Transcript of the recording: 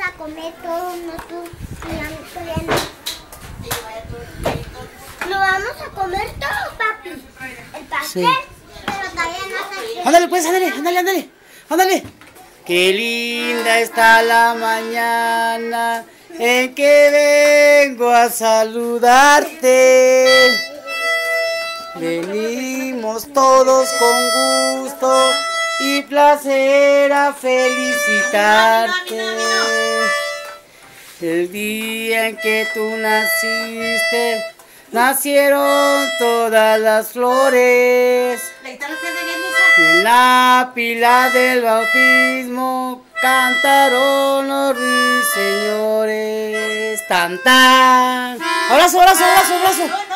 a comer todos nosotros. Lo vamos a comer todo, papi. El pastel, sí. Pero todavía no se... Ándale pues, ándale. Qué linda está la mañana en que vengo a saludarte. Venimos todos con gusto y placer a felicitarte. El día en que tú naciste, nacieron todas las flores. Y en la pila del bautismo cantaron los ruiseñores. Tan tan. Abrazo.